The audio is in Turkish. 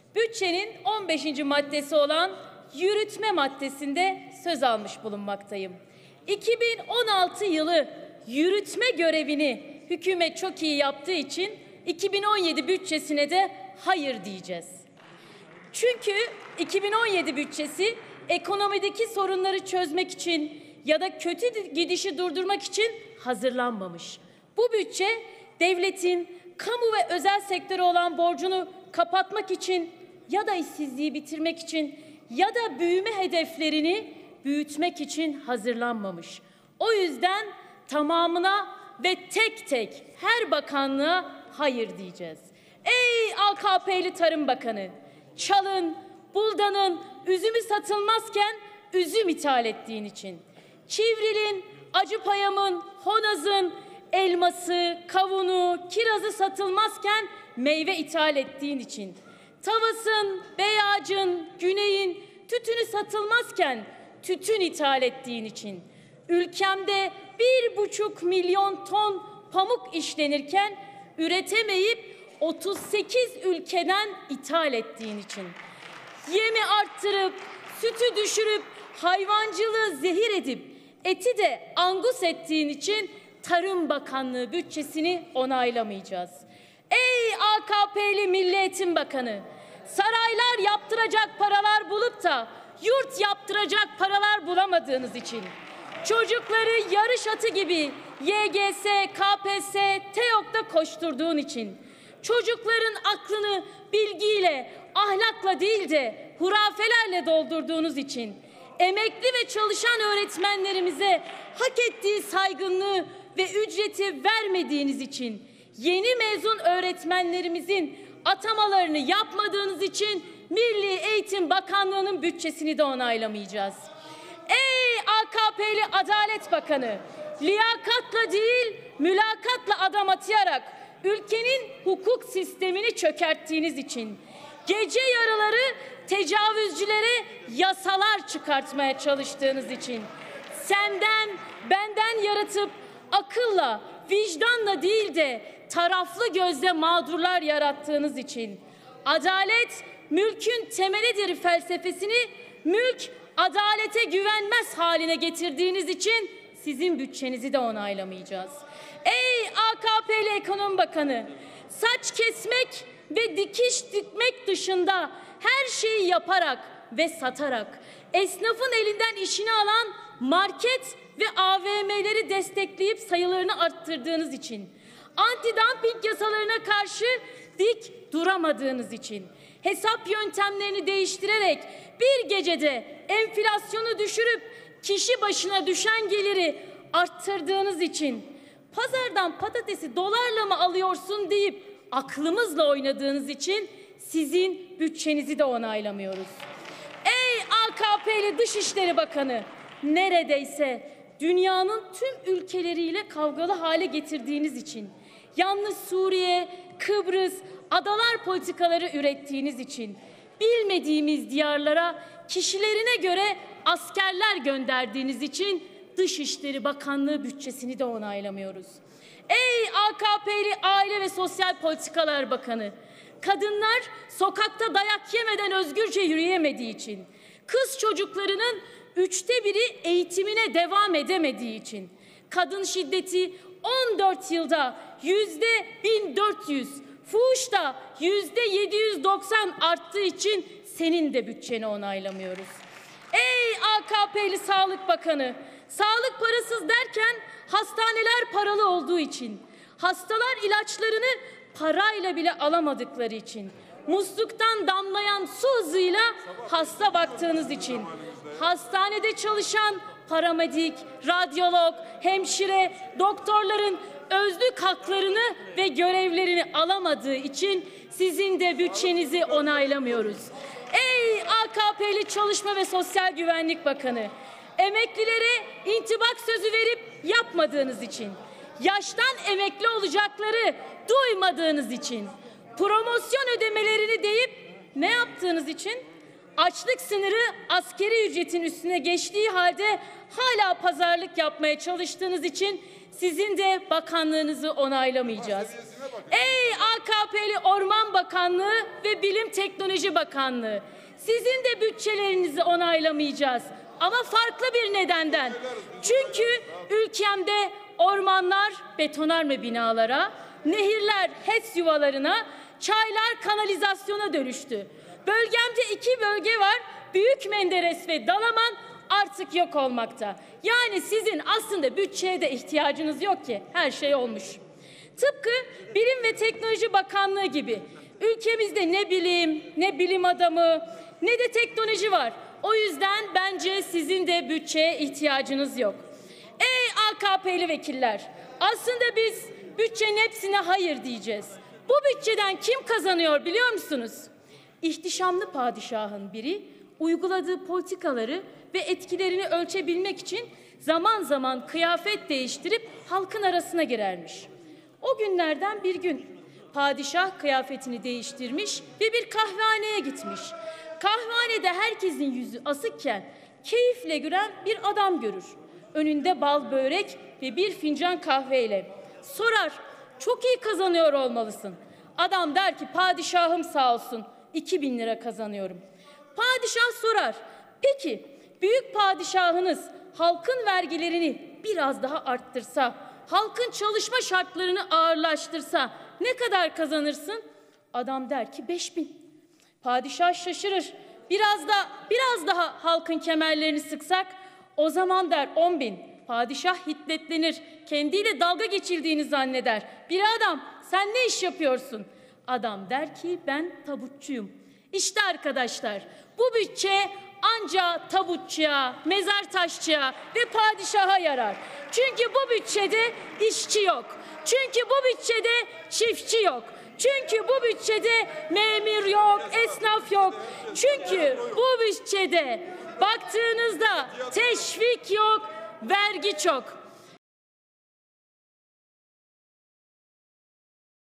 bütçenin 15. maddesi olan yürütme maddesinde söz almış bulunmaktayım. 2016 yılı yürütme görevini hükümet çok iyi yaptığı için 2017 bütçesine de hayır diyeceğiz. Çünkü 2017 bütçesi ekonomideki sorunları çözmek için ya da kötü gidişi durdurmak için hazırlanmamış. Bu bütçe devletin kamu ve özel sektöre olan borcunu kapatmak için ya da işsizliği bitirmek için ya da büyüme hedeflerini büyütmek için hazırlanmamış. O yüzden tamamına ve tek tek her bakanlığa hayır diyeceğiz. Ey AKP'li Tarım Bakanı, Çalın, Buldan'ın üzümü satılmazken üzüm ithal ettiğin için, Çivril'in, Acıpayam'ın, Honaz'ın elması, kavunu, kirazı satılmazken meyve ithal ettiğin için, Tavas'ın, Beyağcı'nın, Güney'in tütünü satılmazken tütün ithal ettiğin için, ülkemde 1,5 milyon ton pamuk işlenirken üretemeyip 38 ülkeden ithal ettiğin için, yemi arttırıp, sütü düşürüp, hayvancılığı zehir edip, eti de angus ettiğin için Tarım Bakanlığı bütçesini onaylamayacağız. Ey AKP'li Milli Eğitim Bakanı, saraylar yaptıracak paralar bulup da yurt yaptıracak paralar bulamadığınız için, çocukları yarış atı gibi YGS, KPSS, TEOG'da koşturduğun için, çocukların aklını bilgiyle, ahlakla değil de hurafelerle doldurduğunuz için, emekli ve çalışan öğretmenlerimize hak ettiği saygınlığı ve ücreti vermediğiniz için, yeni mezun öğretmenlerimizin atamalarını yapmadığınız için Milli Eğitim Bakanlığı'nın bütçesini de onaylamayacağız. Ey AKP'li Adalet Bakanı, liyakatla değil mülakatla adam atayarak ülkenin hukuk sistemini çökerttiğiniz için, gece yarıları tecavüzcülere yasalar çıkartmaya çalıştığınız için, senden, benden yaratıp akılla, vicdanla değil de taraflı gözle mağdurlar yarattığınız için, adalet mülkün temelidir felsefesini mülk adalete güvenmez haline getirdiğiniz için sizin bütçenizi de onaylamayacağız. Ey AKP'li Ekonomi Bakanı, saç kesmek ve dikiş dikmek dışında her şeyi yaparak ve satarak esnafın elinden işini alan market ve AVM'leri destekleyip sayılarını arttırdığınız için, antidumping yasalarına karşı dik duramadığınız için, hesap yöntemlerini değiştirerek bir gecede enflasyonu düşürüp kişi başına düşen geliri arttırdığınız için, pazardan patatesi dolarla mı alıyorsun deyip aklımızla oynadığınız için sizin bütçenizi de onaylamıyoruz. Ey AKP'li Dışişleri Bakanı, neredeyse dünyanın tüm ülkeleriyle kavgalı hale getirdiğiniz için, yalnız Suriye, Kıbrıs, adalar politikaları ürettiğiniz için, bilmediğimiz diyarlara kişilerine göre askerler gönderdiğiniz için Dışişleri Bakanlığı bütçesini de onaylamıyoruz. Ey AKP'li Aile ve Sosyal Politikalar Bakanı, kadınlar sokakta dayak yemeden özgürce yürüyemediği için, kız çocuklarının 1/3 eğitimine devam edemediği için, kadın şiddeti 14 yılda %1400, fuhuşta %790 arttığı için senin de bütçeni onaylamıyoruz. Ey AKP'li Sağlık Bakanı, sağlık parasız derken hastaneler paralı olduğu için, hastalar ilaçlarını parayla bile alamadıkları için, musluktan damlayan su hızıyla hasta baktığınız için, hastanede çalışan paramedik, radyolog, hemşire, doktorların özlük haklarını ve görevlerini alamadığı için sizin de bütçenizi onaylamıyoruz. Ey AKP'li Çalışma ve Sosyal Güvenlik Bakanı, emeklilere intibak sözü verip yapmadığınız için, yaştan emekli olacakları duymadığınız için, promosyon ödemelerini deyip ne yaptığınız için, açlık sınırı askeri ücretin üstüne geçtiği halde hala pazarlık yapmaya çalıştığınız için sizin de bakanlığınızı onaylamayacağız. Ey AKP'li Orman Bakanlığı ve Bilim Teknoloji Bakanlığı, sizin de bütçelerinizi onaylamayacağız. Ama farklı bir nedenden. Çünkü ülkemde ormanlar betonarme binalara, nehirler HES yuvalarına, çaylar kanalizasyona dönüştü. Bölgemde 2 bölge var. Büyük Menderes ve Dalaman artık yok olmakta. Yani sizin aslında bütçeye de ihtiyacınız yok ki. Her şey olmuş. Tıpkı Bilim ve Teknoloji Bakanlığı gibi ülkemizde ne bilim, ne bilim adamı, ne de teknoloji var. O yüzden bence sizin de bütçeye ihtiyacınız yok. Ey AKP'li vekiller, aslında biz bütçenin hepsine hayır diyeceğiz. Bu bütçeden kim kazanıyor biliyor musunuz? İhtişamlı padişahın biri uyguladığı politikaları ve etkilerini ölçebilmek için zaman zaman kıyafet değiştirip halkın arasına girermiş. O günlerden bir gün padişah kıyafetini değiştirmiş ve bir kahvehaneye gitmiş. Kahvehanede herkesin yüzü asıkken keyifle gülen bir adam görür. Önünde bal börek ve bir fincan kahveyle. Sorar, çok iyi kazanıyor olmalısın. Adam der ki, padişahım sağ olsun, 2000 lira kazanıyorum. Padişah sorar, peki büyük padişahınız halkın vergilerini biraz daha arttırsa, halkın çalışma şartlarını ağırlaştırsa ne kadar kazanırsın? Adam der ki 5000. Padişah şaşırır. Biraz daha halkın kemerlerini sıksak, o zaman der 10.000. Padişah hiddetlenir. Kendiyle dalga geçildiğini zanneder. Bir adam, sen ne iş yapıyorsun? Adam der ki ben tabutçuyum. İşte arkadaşlar, bu bütçe anca tabutçuya, mezar taşçıya ve padişaha yarar. Çünkü bu bütçede işçi yok. Çünkü bu bütçede çiftçi yok. Çünkü bu bütçede memur yok, esnaf yok. Çünkü bu bütçede baktığınızda teşvik yok, vergi çok.